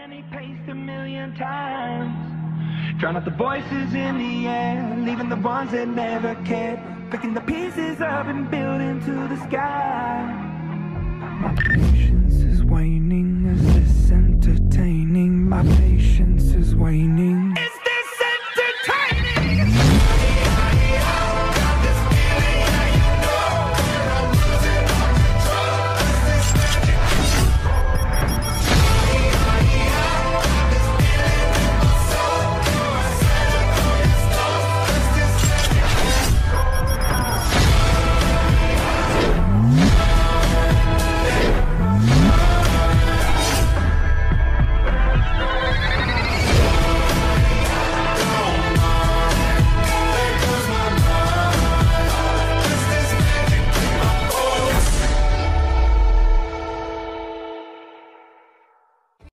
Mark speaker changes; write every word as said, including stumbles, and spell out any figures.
Speaker 1: Any paced a million times. Drown out the voices in the air, leaving the ones that never cared. Picking the pieces up and building to the sky. My patience is waning. Is this entertaining? My patience is waning.